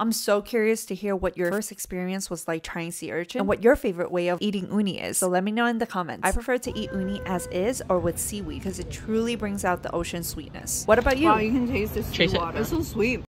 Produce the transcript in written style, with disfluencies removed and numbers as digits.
I'm so curious to hear what your first experience was like trying sea urchin and what your favorite way of eating uni is, so let me know in the comments. I prefer to eat uni as is or with seaweed because it truly brings out the ocean sweetness. What about you? Wow, you can taste the seawater. It's so sweet.